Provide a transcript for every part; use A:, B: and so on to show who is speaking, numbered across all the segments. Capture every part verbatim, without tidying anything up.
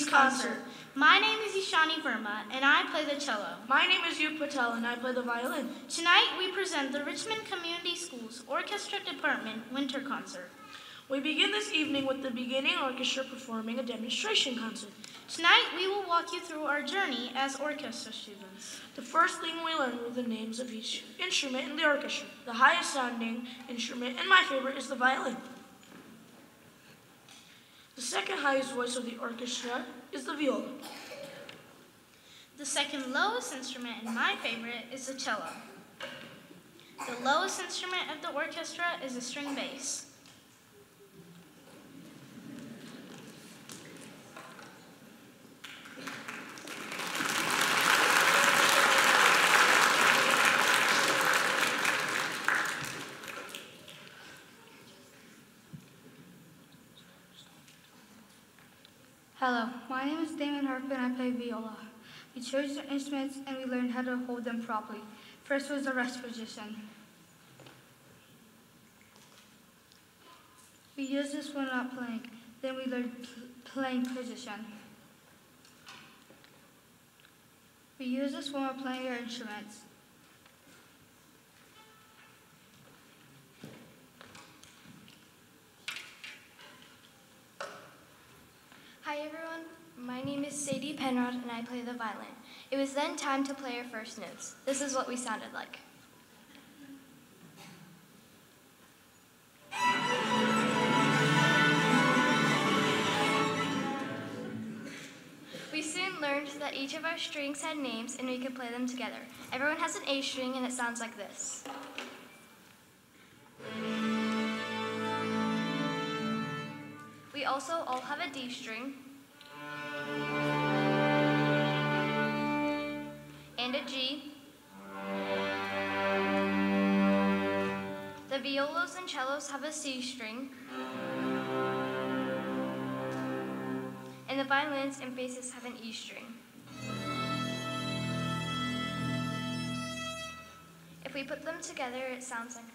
A: concert. My name is Ishani Verma, and I play the cello.
B: My name is Yuk Patel, and I play the violin.
A: Tonight, we present the Richmond Community Schools Orchestra Department Winter Concert.
B: We begin this evening with the beginning orchestra performing a demonstration concert.
A: Tonight, we will walk you through our journey as orchestra students.
B: The first thing we learn were the names of each instrument in the orchestra. The highest sounding instrument, and my favorite, is the violin. The second highest voice of the orchestra is the viola.
A: The second lowest instrument, and my favorite, is the cello. The lowest instrument of the orchestra is the string bass.
C: Hello, my name is Damon Harp and I play viola. We chose the instruments and we learned how to hold them properly. First was the rest position. We used this when not playing. Then we learned pl playing position. We use this when we're playing our instruments.
D: Hi everyone, my name is Sadie Penrod and I play the violin. It was then time to play our first notes. This is what we sounded like. We soon learned that each of our strings had names and we could play them together. Everyone has an A string and it sounds like this. We also all have a D string and a G. The violas and cellos have a C string, and the violins and basses have an E string. If we put them together, it sounds like this.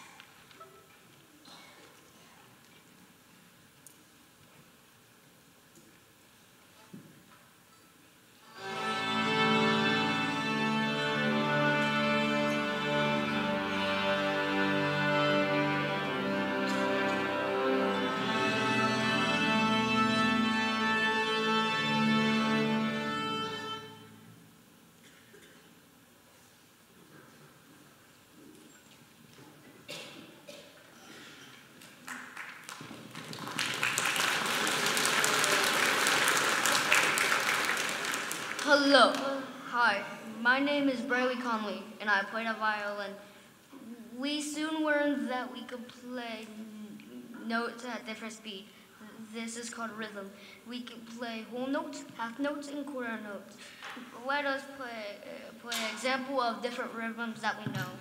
E: Hello. Hi, my name is Brayley Conley, and I play the violin. We soon learned that we could play notes at different speed. This is called rhythm. We can play whole notes, half notes, and quarter notes. Let us play, uh, play an example of different rhythms that we know.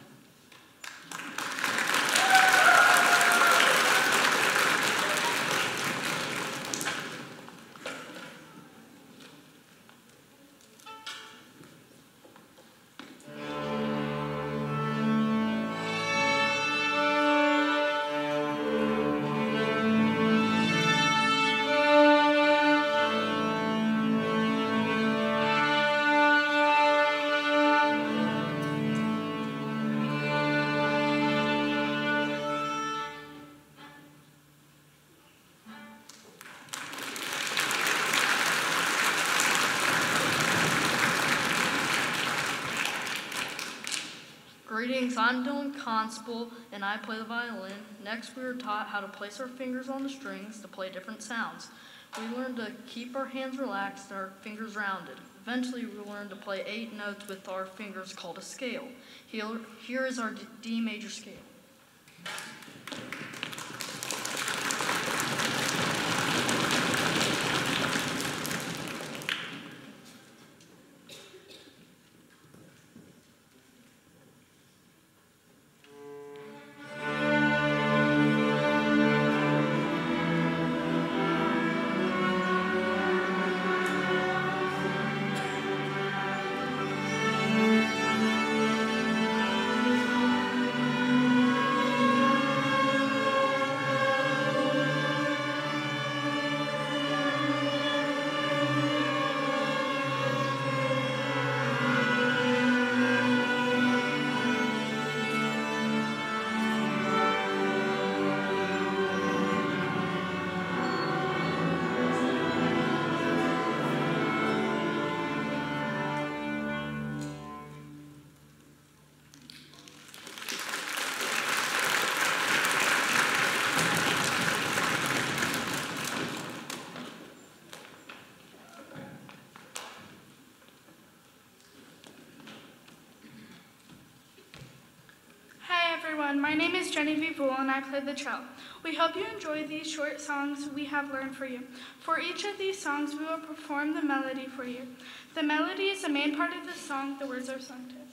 F: Greetings, I'm Dylan Constable, and I play the violin. Next, we were taught how to place our fingers on the strings to play different sounds. We learned to keep our hands relaxed and our fingers rounded. Eventually, we learned to play eight notes with our fingers called a scale. Here, here is our D major scale.
C: everyone, my name is Genevieve Wool and I play the cello. We hope you enjoy these short songs we have learned for you. For each of these songs, we will perform the melody for you. The melody is the main part of the song, the words are sung to.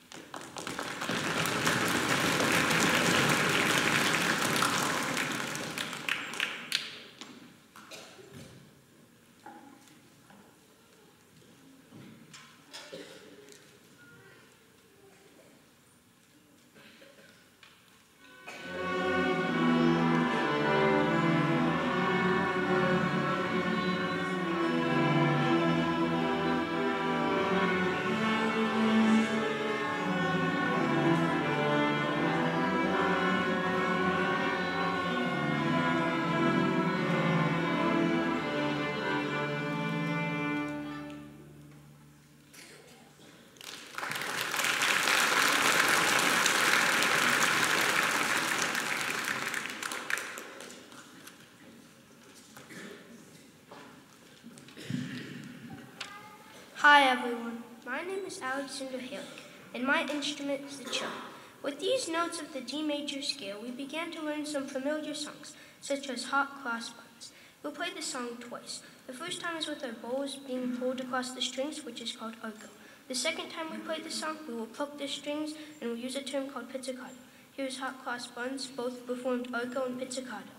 G: Hi everyone, my name is Alexander Haley, and my instrument is the cello. With these notes of the D major scale, we began to learn some familiar songs, such as Hot Cross Buns. We'll play the song twice. The first time is with our bows being pulled across the strings, which is called arco. The second time we play the song, we will pluck the strings, and we'll use a term called pizzicato. Here's Hot Cross Buns, both performed arco and pizzicato.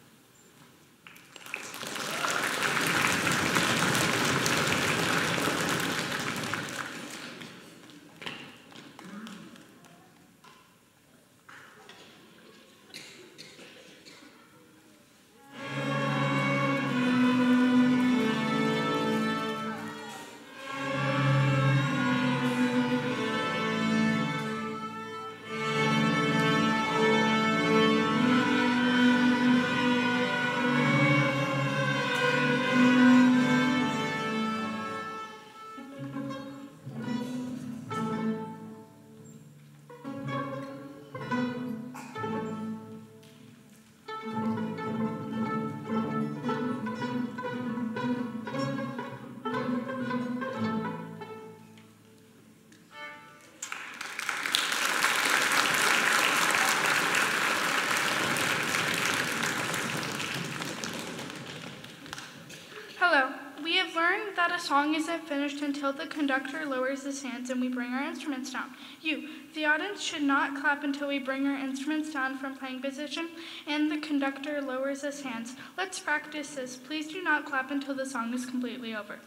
C: Hello. We have learned that a song isn't finished until the conductor lowers his hands and we bring our instruments down. You, the audience, should not clap until we bring our instruments down from playing position and the conductor lowers his hands. Let's practice this. Please do not clap until the song is completely over.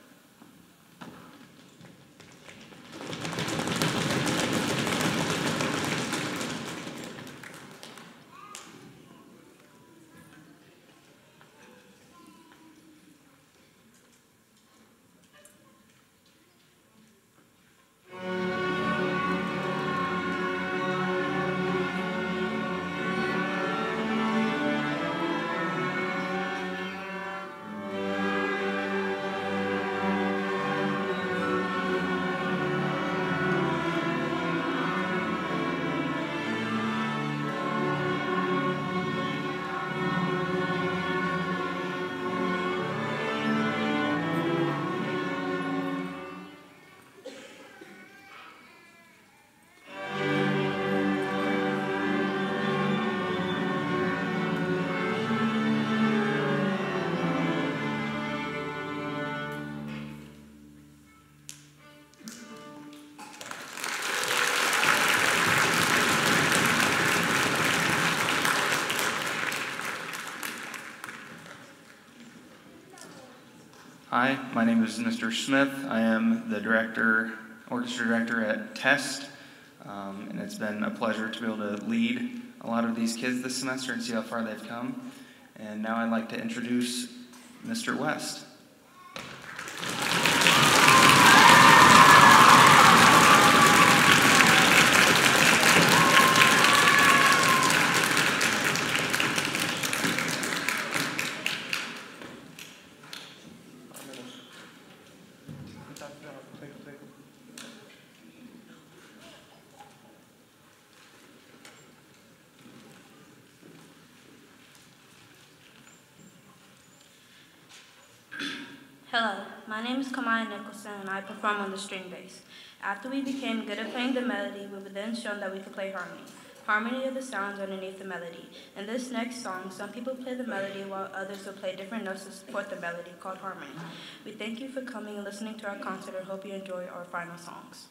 H: Hi, my name is Mister Smith. I am the director, orchestra director at Test, um, and it's been a pleasure to be able to lead a lot of these kids this semester and see how far they've come. And now I'd like to introduce Mister West.
I: Hello, my name is Kamaya Nicholson and I perform on the string bass. After we became good at playing the melody, we were then shown that we could play harmony. harmony of the sounds underneath the melody. In this next song, some people play the melody while others will play different notes to support the melody, called harmony. We thank you for coming and listening to our concert and hope you enjoy our final songs.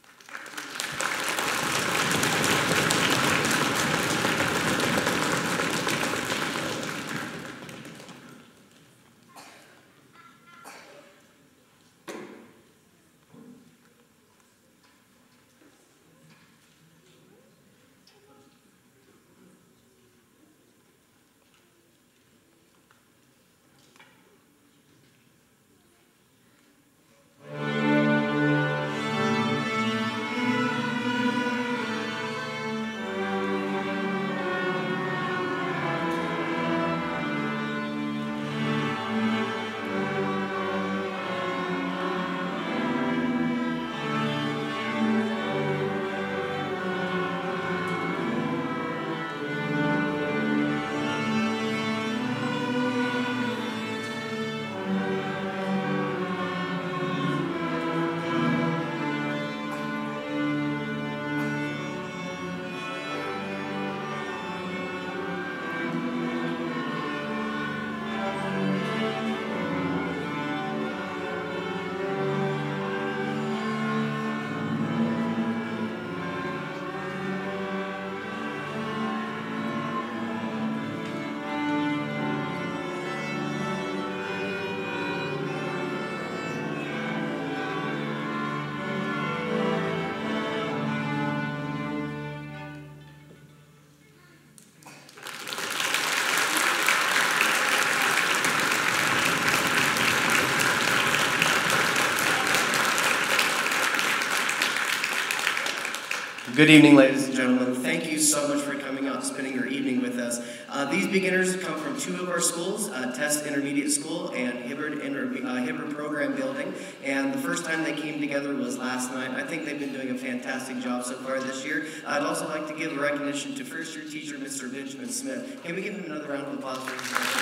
J: Good evening, ladies and gentlemen. Thank you so much for coming out and spending your evening with us. Uh, these beginners come from two of our schools, uh, Test Intermediate School and Hibbard, Inter uh, Hibbard Program Building. And the first time they came together was last night. I think they've been doing a fantastic job so far this year. I'd also like to give a recognition to first-year teacher, Mister Benjamin Smith. Can we give him another round of applause for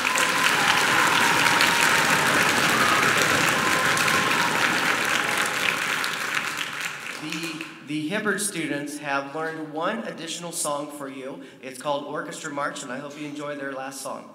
J: his The, the Hibbard students have learned one additional song for you. It's called Orchestra March, and I hope you enjoy their last song.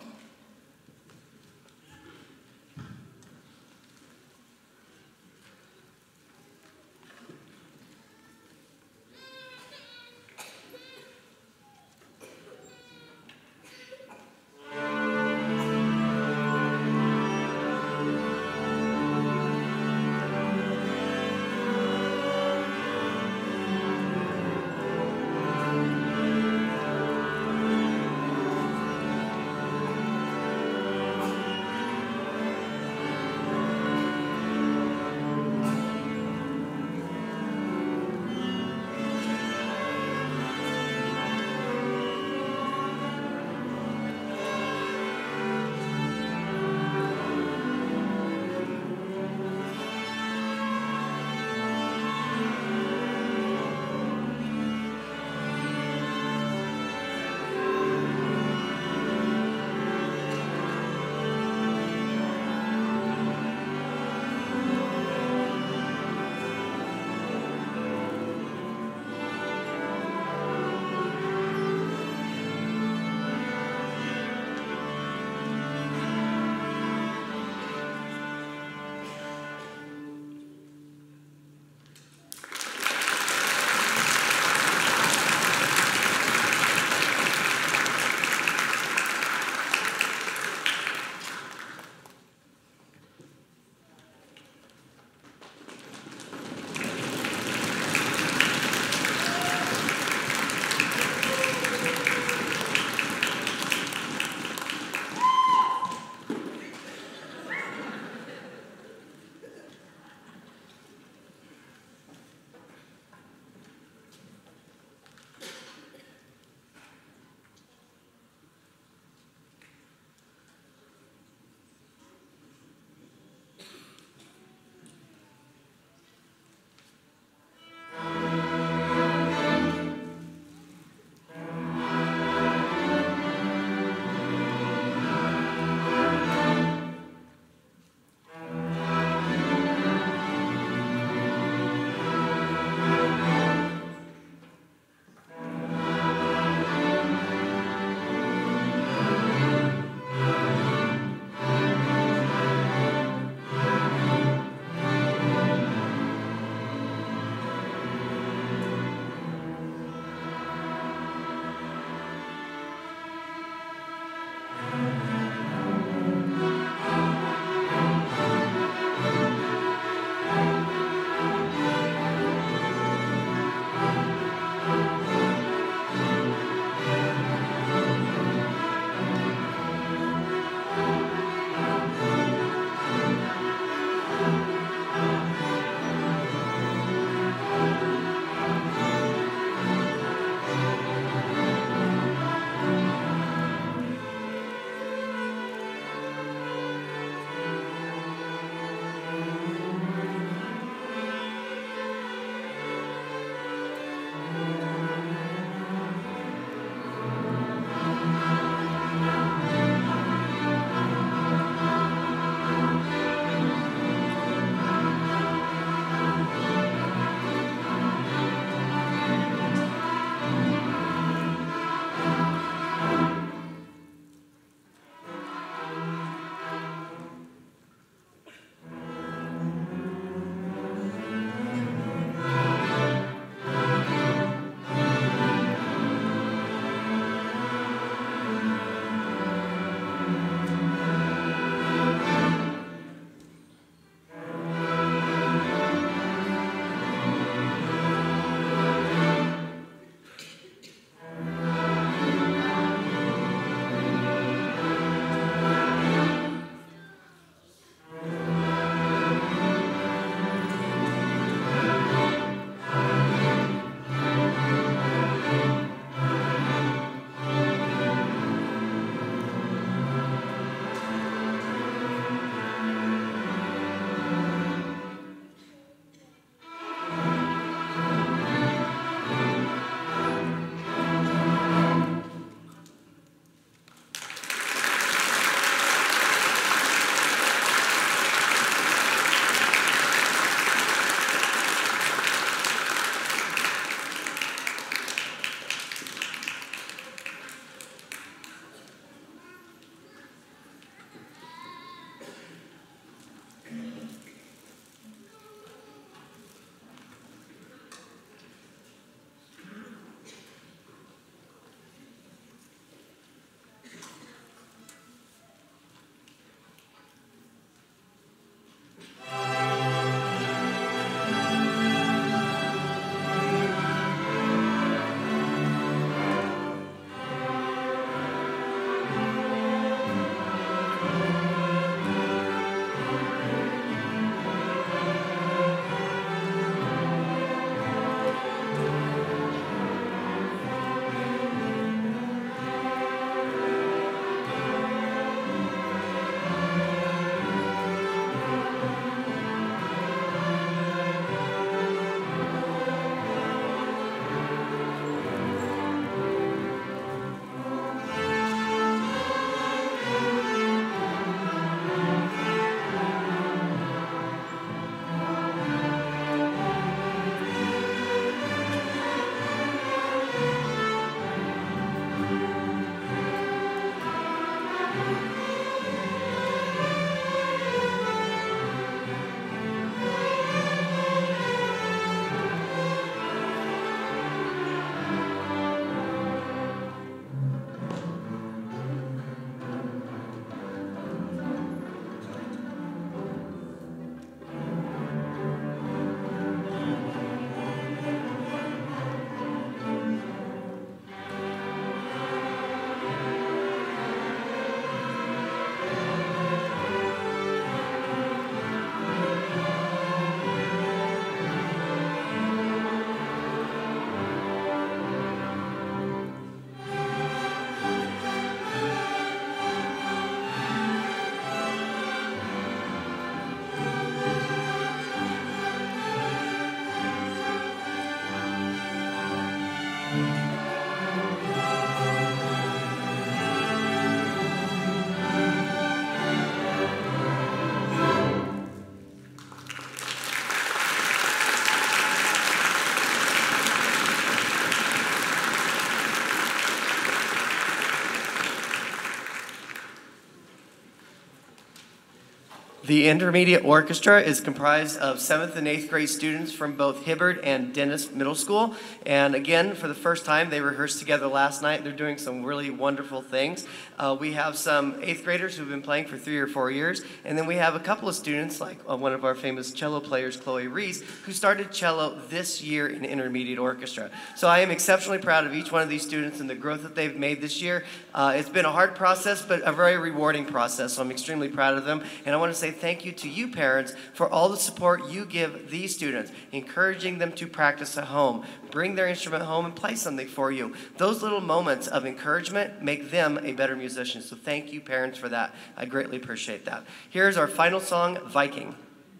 J: The intermediate orchestra is comprised of seventh and eighth grade students from both Hibbard and Dennis Middle School. And again, for the first time, they rehearsed together last night. They're doing some really wonderful things. Uh, we have some eighth graders who've been playing for three or four years. And then we have a couple of students, like uh, one of our famous cello players, Chloe Reese, who started cello this year in intermediate orchestra. So I am exceptionally proud of each one of these students and the growth that they've made this year. Uh, it's been a hard process, but a very rewarding process. So I'm extremely proud of them. And I want to say thank you to you parents for all the support you give these students, encouraging them to practice at home, bring their instrument home and play something for you. Those little moments of encouragement make them a better musician. So thank you parents for that. I greatly appreciate that. Here's our final song, Viking.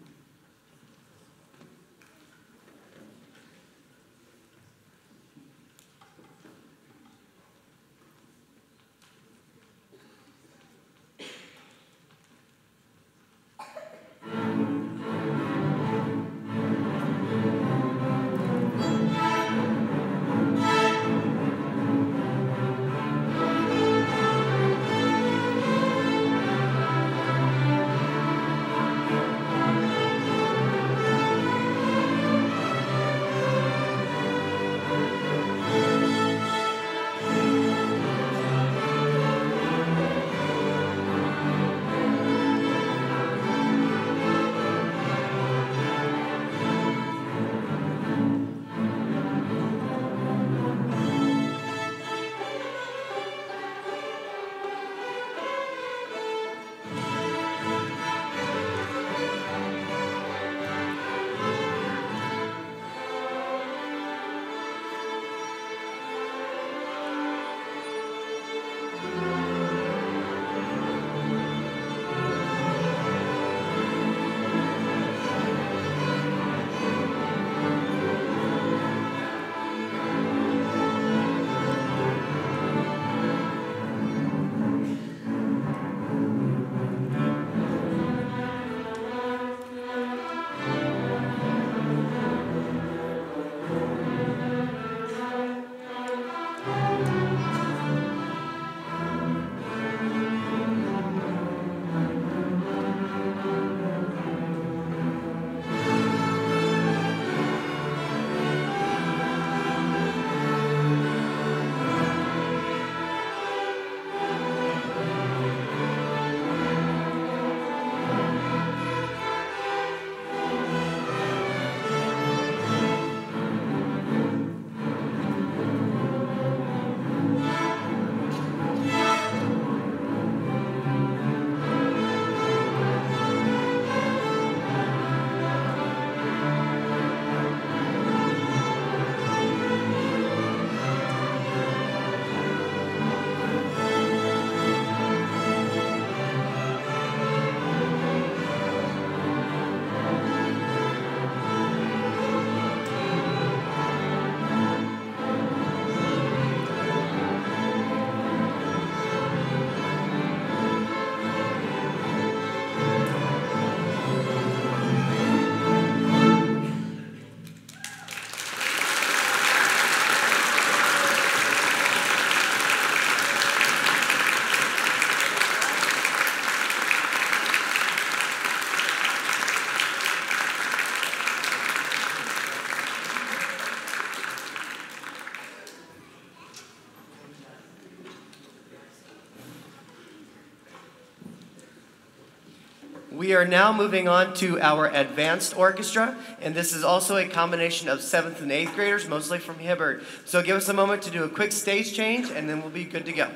J: We are now moving on to our advanced orchestra, and this is also a combination of seventh and eighth graders, mostly from Hibbard. So give us a moment to do a quick stage change, and then we'll be good to go.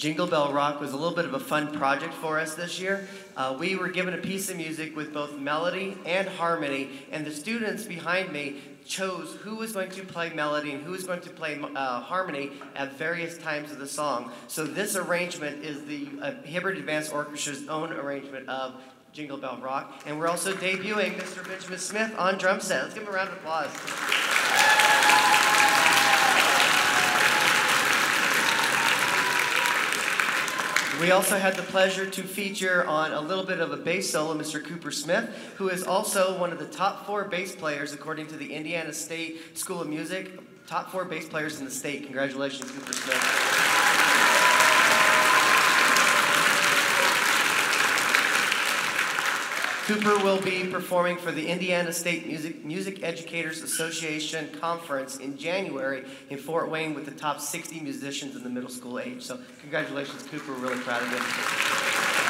J: Jingle Bell Rock was a little bit of a fun project for us this year. Uh, we were given a piece of music with both melody and harmony, and the students behind me chose who was going to play melody and who was going to play uh, harmony at various times of the song. So this arrangement is the uh, Hibbert Advanced Orchestra's own arrangement of Jingle Bell Rock, and we're also debuting Mister Benjamin Smith on drum set. Let's give him a round of applause. We also had the pleasure to feature on a little bit of a bass solo, Mister Cooper Smith, who is also one of the top four bass players according to the Indiana State School of Music. Top four bass players in the state. Congratulations, Cooper Smith. Cooper will be performing for the Indiana State Music, Music Educators Association Conference in January in Fort Wayne with the top sixty musicians in the middle school age. So congratulations, Cooper. We're really proud of you.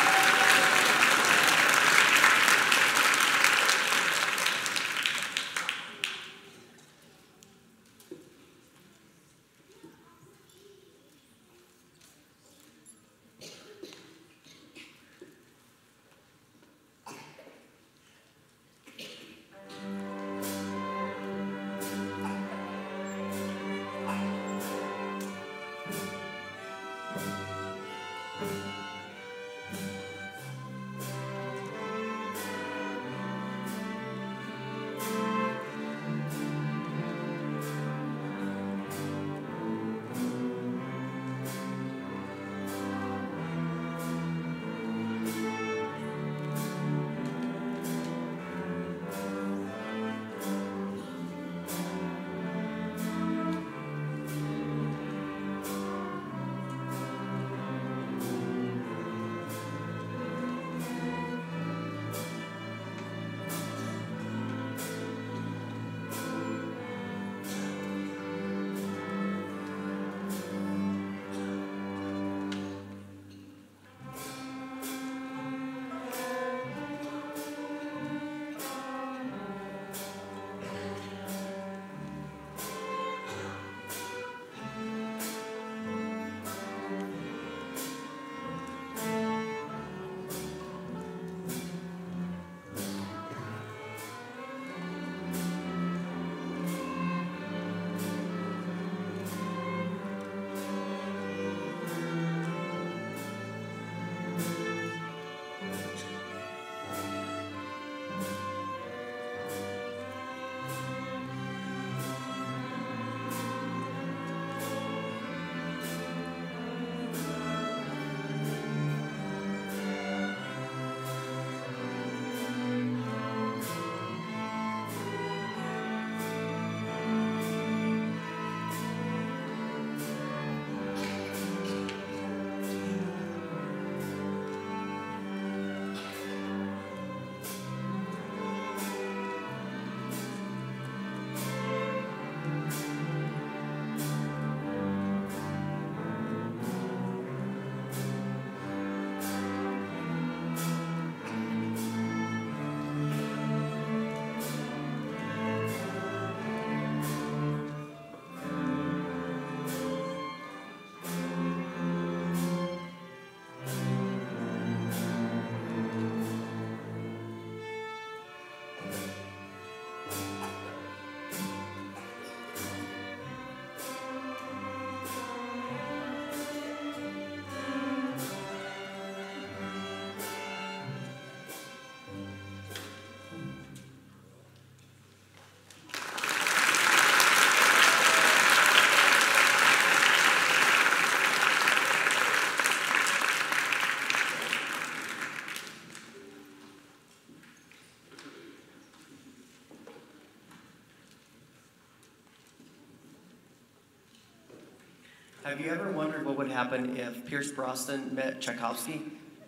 J: Have you ever wondered what would happen if Pierce Brosnan met Tchaikovsky?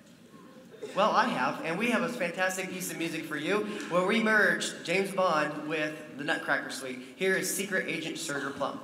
J: Well, I have, and we have a fantastic piece of music for you where we merge James Bond with the Nutcracker Suite. Here is Secret Agent Sugar Plum.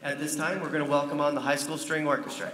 J: At this time, we're going to welcome on the High School String Orchestra.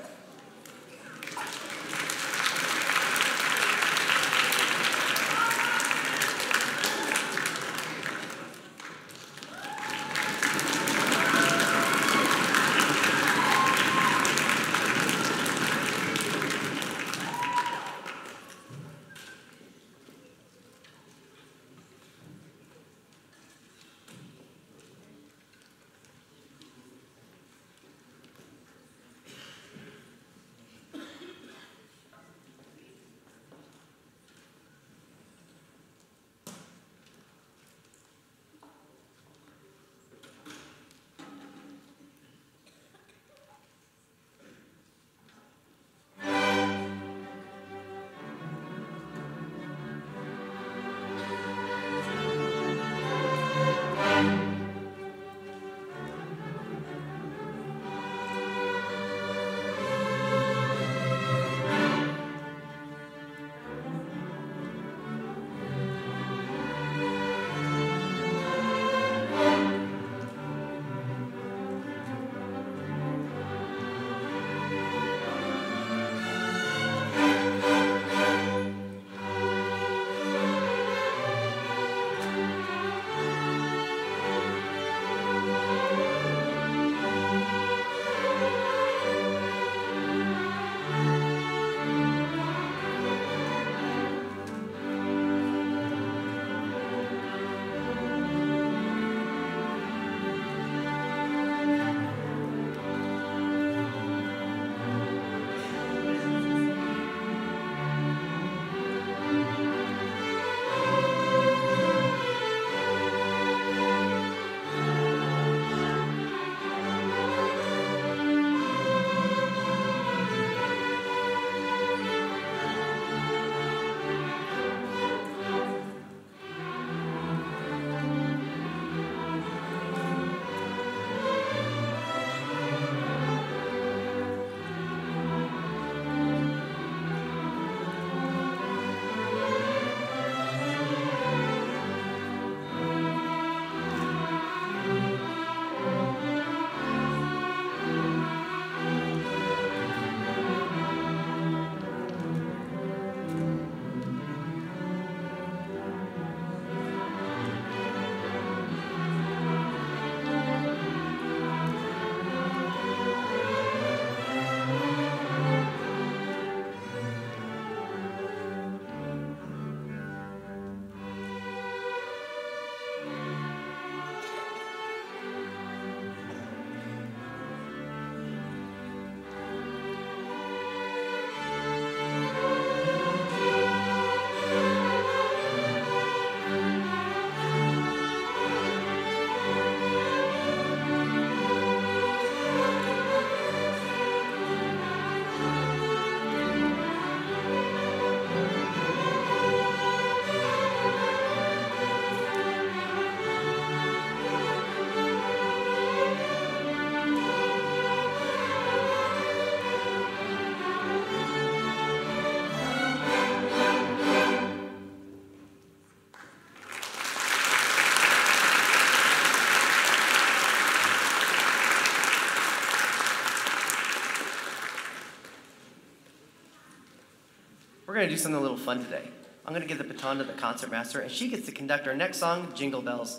J: We're going to do something a little fun today. I'm going to give the baton to the concert master, and she gets to conduct our next song, Jingle Bells.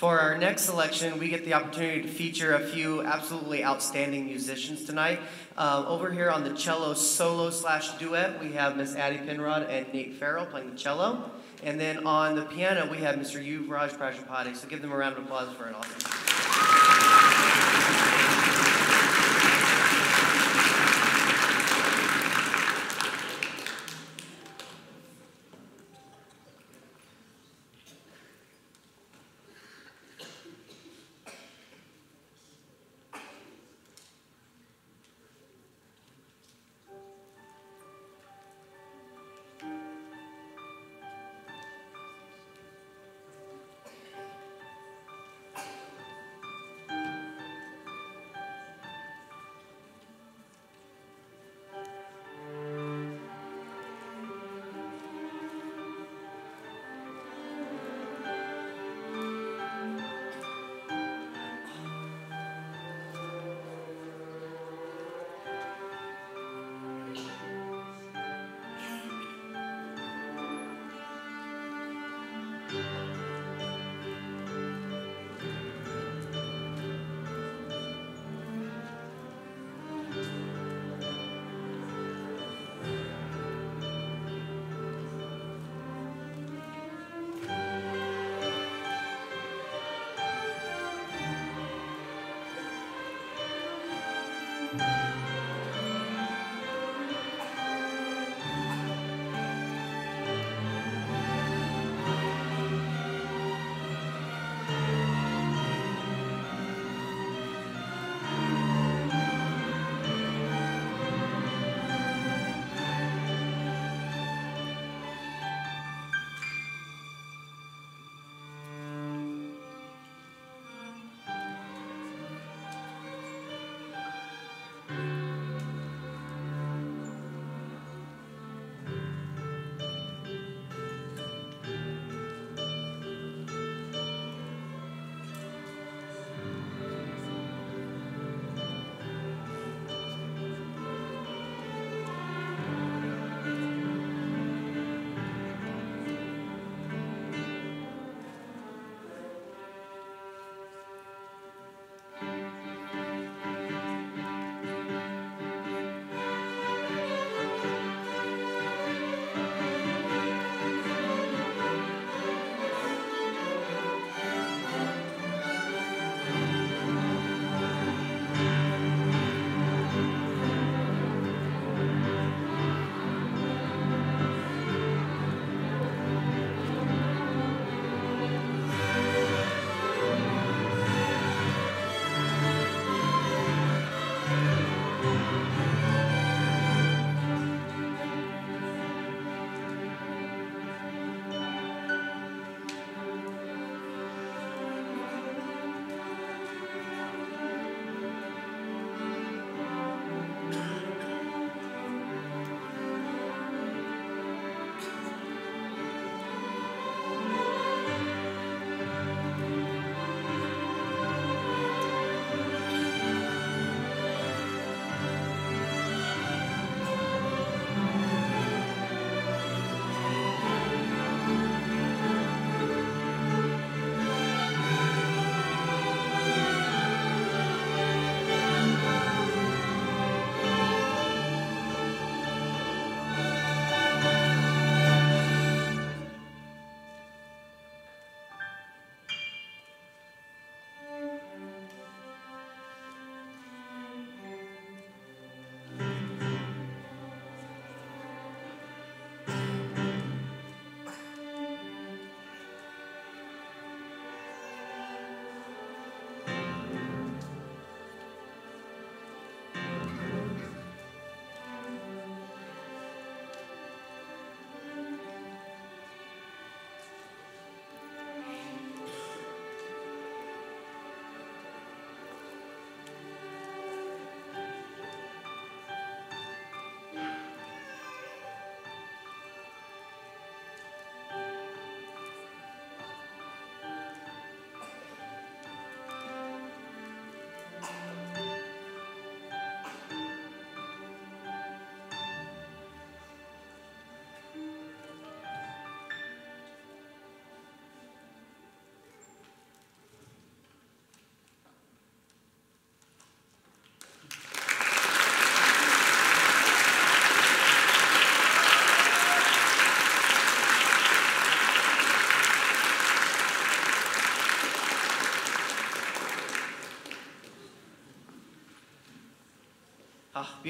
J: For our next selection, we get the opportunity to feature a few absolutely outstanding musicians tonight. Uh, over here on the cello solo slash duet, we have Miss Addie Penrod and Nate Farrell playing the cello. And then on the piano, we have Mister Yuvraj Prajapati. So give them a round of applause for it also.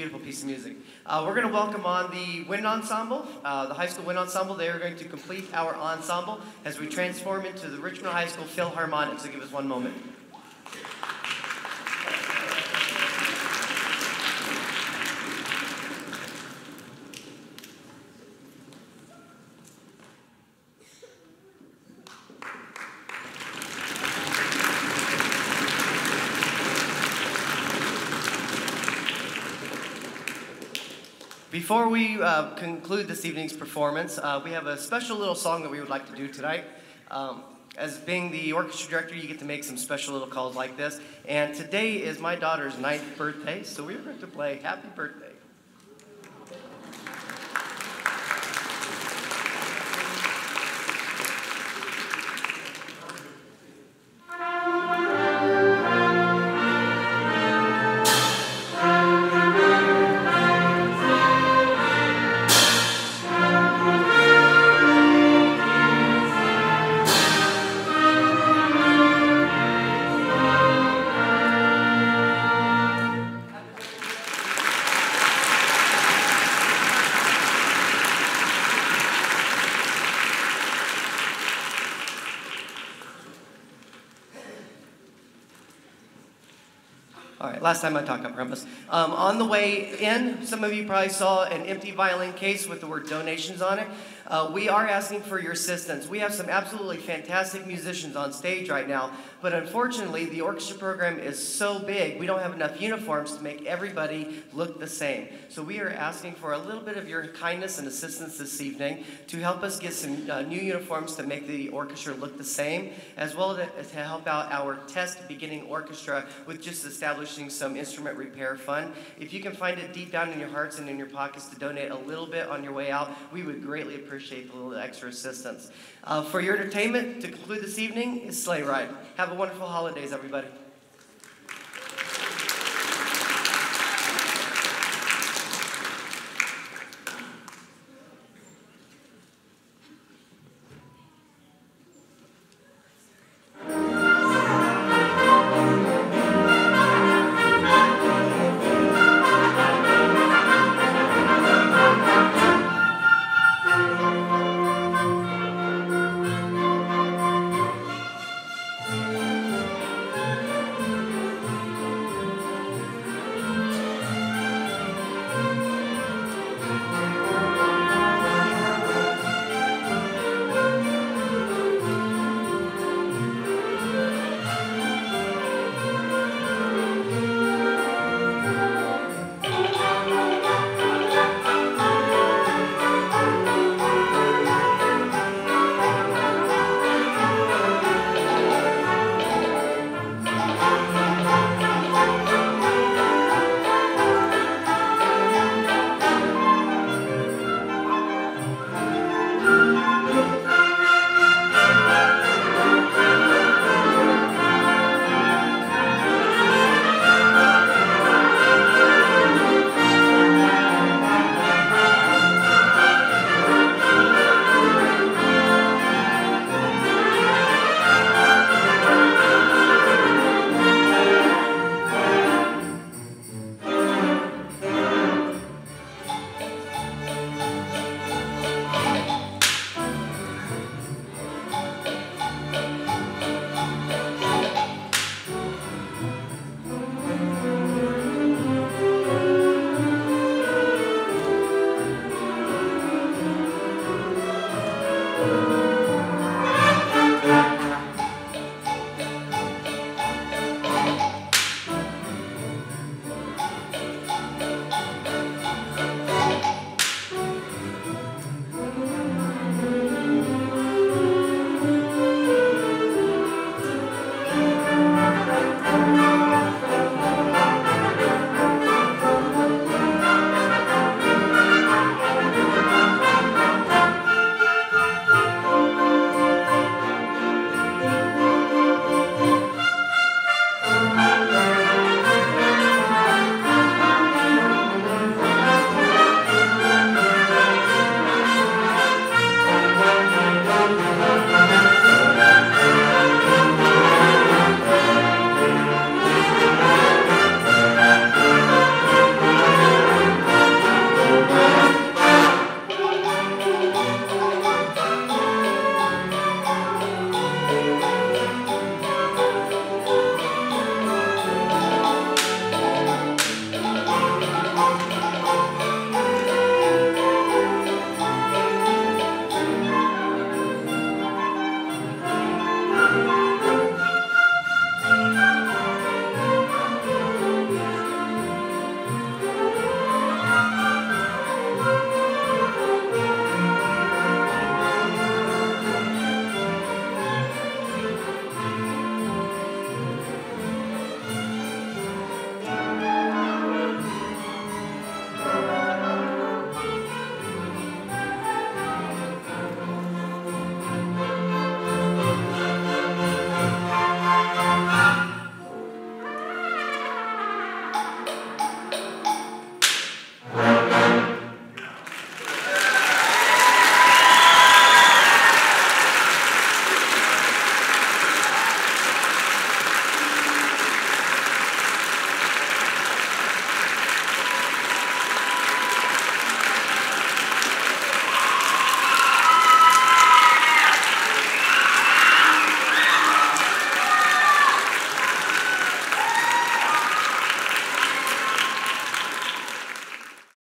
J: beautiful piece of music. Uh, we're going to welcome on the wind ensemble, uh, the high school wind ensemble. They are going to complete our ensemble as we transform into the Richmond High School Philharmonic. So give us one moment. Before we uh, conclude this evening's performance, uh, we have a special little song that we would like to do tonight. Um, as being the orchestra director, you get to make some special little calls like this. And today is my daughter's ninth birthday, so we are going to play Happy Birthday. All right, last time I talked, I promise. Um, on the way in, some of you probably saw an empty violin case with the word donations on it. Uh, we are asking for your assistance. We have some absolutely fantastic musicians on stage right now, but unfortunately, the orchestra program is so big, we don't have enough uniforms to make everybody look the same. So we are asking for a little bit of your kindness and assistance this evening to help us get some uh, new uniforms to make the orchestra look the same, as well as to help out our test beginning orchestra with just establishing some instrument repair fund. If you can find it deep down in your hearts and in your pockets to donate a little bit on your way out, we would greatly appreciate a little extra assistance. Uh, for your entertainment, to conclude this evening, is Sleigh Ride. Have a wonderful holidays, everybody.